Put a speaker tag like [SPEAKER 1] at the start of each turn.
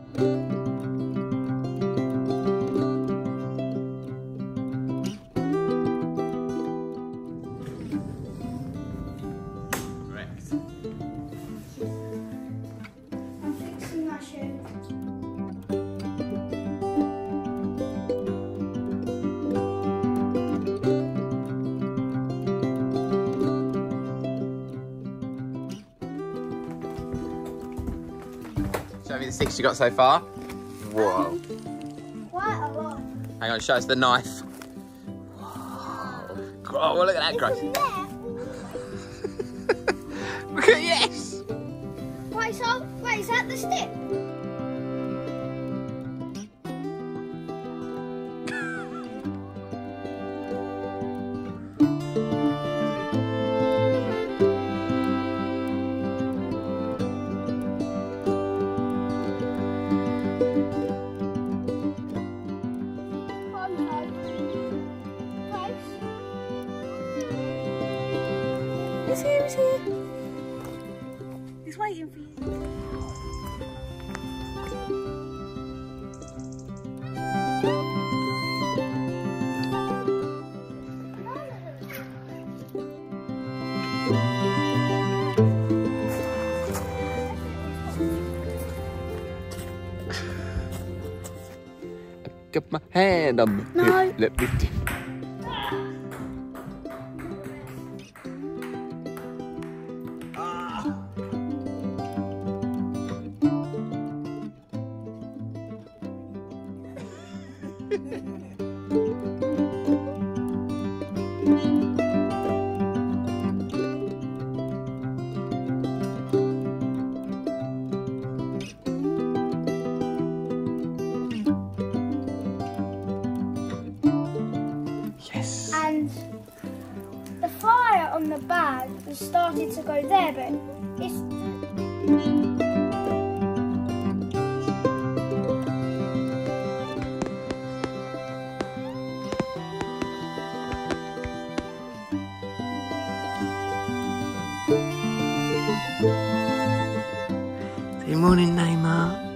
[SPEAKER 1] I'm fixing my shoe.
[SPEAKER 2] Show me the sticks you got so far. Whoa.
[SPEAKER 1] Quite a lot.
[SPEAKER 2] Hang on, show us the knife. Whoa. Oh, well, look at that, Grace. Look at yes.
[SPEAKER 1] Wait, is that the stick? He's here, he's here. He's waiting for you.
[SPEAKER 2] Got my hand on the
[SPEAKER 1] No.
[SPEAKER 2] Let me do. Yes.
[SPEAKER 1] And the fire on the bag has started to go there, but it's...
[SPEAKER 2] Good morning, Neymar.